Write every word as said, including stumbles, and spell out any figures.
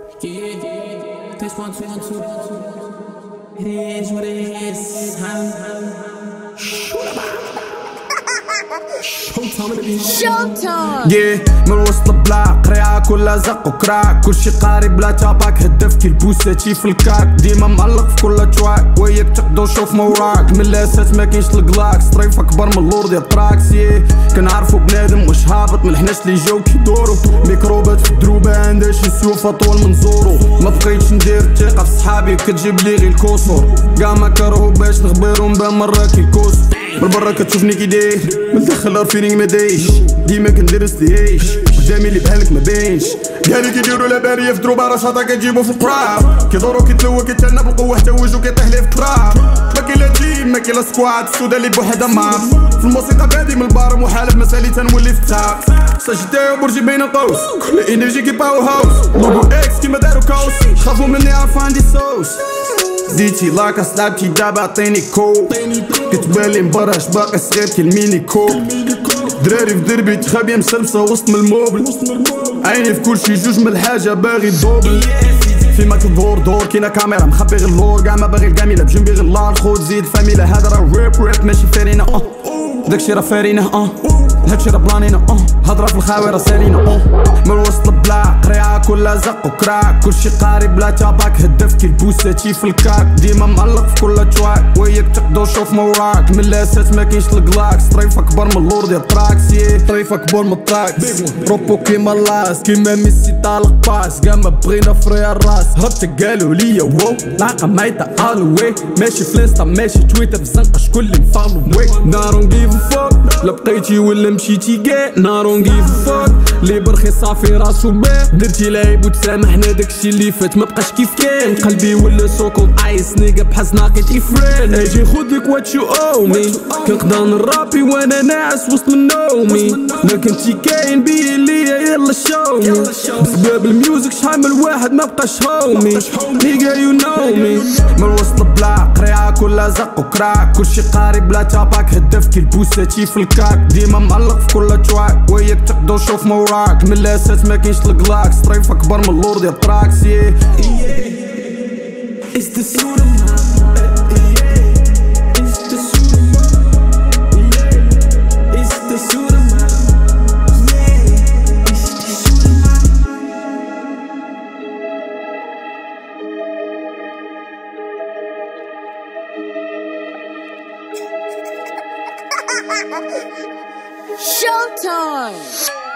Yeah, this one, two, one, two. It is what it is. Showtime. yeah من وسط البلاع قريعة كلها زق وكراع كلشي قاري بلا تاباك هدف كي البوساتي في الكاك ديما معلق في كل تراك وياك تقدو شوف موراك من الاساس ما كاينش الكلاك ستريف اكبر من اللور ديال التراكس yeah. كنعرفو بنادم واش هابط من الحناش لي جاو كيدورو ميكروبات في الدروبة عندها شي سيوف اطول من زورو ما بقيتش ندير الثقة في صحابي وكتجيب لي غير الكوسور كاع ما كرهو باش نخبرهم بان مرة كيكوس من برا كتشوفني كي داير من الداخل رافينينغ ما دايش ديما كندير ستيش قدامي اللي بحالك ما باينش قالي كيديروا لاباريه في دروبه رشاطه كتجيبو في التراب كيدورو كيتلوى كيتهنى بالقوه حتى وجهو كيطيح ليه في التراب ما كاين لا تيم ما كاين لا سكواد السودا اللي بوحدها ماب في الموسيقى بادي من البار محالف مسالي تنولي في التاب ساجيتاو برجي بين قوس الانرجي كي باور هاوس لوغو اكس كيما دارو كوس خافو مني عارف عندي صوص زيتي لاكاس لعبتي دابا عطيني كو كتبالي مبرش باقي صغير كالميني كو دراري في دربي تخابيه مسلسه وسط من الموبل عيني في كلشي جوج من الحاجه باغي الدوبل فيما كدور دور كاينه كاميرا مخبي غير اللور كاع ما باغي الكاميله بجنبي غير اللار خود زيد فاميلا هذا راه ريب ريب ماشي فارينا اه داكشي راه فارينه اه هادشي راه بلانينا اه هضره في الخاوي راه سالينا اه من وسط البلاع قريعه كلها زق وكراع كلشي قاري بلا تاباك هدف كي البوساتي في الكاك ديما معلق في كل تراك وياك تقدو شوف موراك من الاساس ما كاينش الكلاك ستريف اكبر من اللور ديال التراكس yeah. ستريف اكبر من التراكس روبو كيما لاس كيما ميسي طالق باس كاع ما بغينا فري الراس هربت قالوا ليا واو لاقا مايتا الوي ماشي في الانستا ماشي تويتر في الزنقه شكون اللي مفالو وي نارون كيف فوك لا بقيتي ولا مشيتي كاع نارون كيف فوك لي برخي صافي راسو باه درتي لايب وتسامحنا داكشي اللي فات ما بقاش كيف كان قلبي ولا سوكل ايس نيجا بحال ناقيتي فرين اجي خذلك وات يو او مي كنقدر نرابي وانا ناعس وسط من نومي ما كنتي كاين بيا ليا يلا شومي بسبب الميوزك شحال من واحد ما بقاش هومي نيجا يو نو مي من وسط البلاع قريعه كلها زق وكراع كلشي قاري بلا تاباك هدف كي البوساتي في الكاك ديما معلق في كل تراك وياك تقدو شوف موراك من الاساس ما كاينش الكلاك ستريف اكبر من اللور ديال التراكس yeah. It's the Sudaman. It's the Sudaman. It's the Sudaman. It's the Sudaman. Showtime.